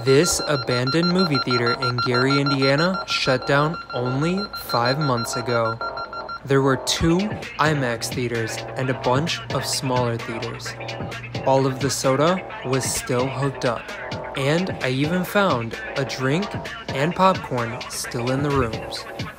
This abandoned movie theater in Gary, Indiana shut down only 5 months ago. There were 2 IMAX theaters and a bunch of smaller theaters. All of the soda was still hooked up, and I even found a drink and popcorn still in the rooms.